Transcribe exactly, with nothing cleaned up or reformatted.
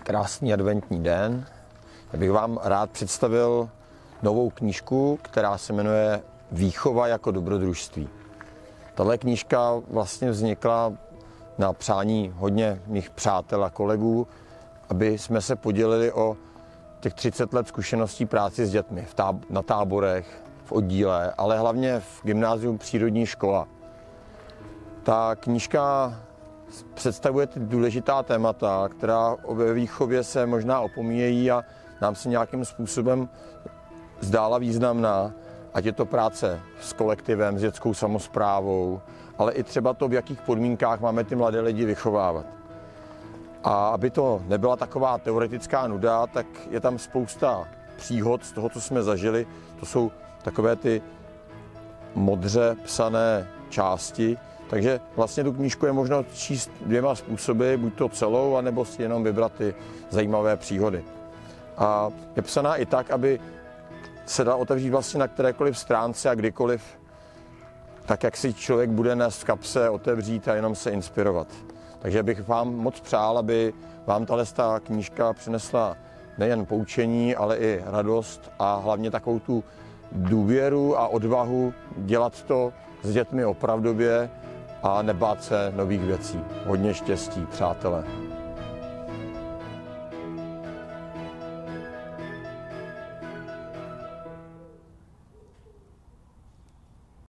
Krásný adventní den. Já bych vám rád představil novou knížku, která se jmenuje Výchova jako dobrodružství. Tahle knížka vlastně vznikla na přání hodně mých přátel a kolegů, aby jsme se podělili o těch třicet let zkušeností práci s dětmi v táb- na táborech, v oddíle, ale hlavně v gymnáziu Přírodní škola. Ta knížka představuje ty důležitá témata, která ve výchově se možná opomíjejí a nám se nějakým způsobem zdála významná, ať je to práce s kolektivem, s dětskou samosprávou, ale i třeba to, v jakých podmínkách máme ty mladé lidi vychovávat. A aby to nebyla taková teoretická nuda, tak je tam spousta příhod z toho, co jsme zažili. To jsou takové ty modře psané části, takže vlastně tu knížku je možno číst dvěma způsoby, buď to celou, anebo si jenom vybrat ty zajímavé příhody. A je psaná i tak, aby se dá otevřít vlastně na kterékoliv stránce a kdykoliv, tak jak si člověk bude nést v kapse, otevřít a jenom se inspirovat. Takže bych vám moc přál, aby vám tahle knížka přinesla nejen poučení, ale i radost a hlavně takovou tu důvěru a odvahu dělat to s dětmi opravdově a nebát se nových věcí. Hodně štěstí, přátelé.